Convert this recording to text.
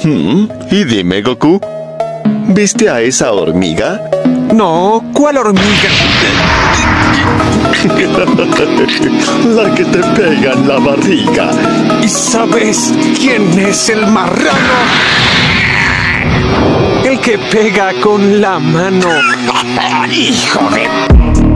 Y dime, Goku, ¿viste a esa hormiga? No, ¿cuál hormiga? La que te pega en la barriga. ¿Y sabes quién es el marrano? El que pega con la mano. ¡Hijo de...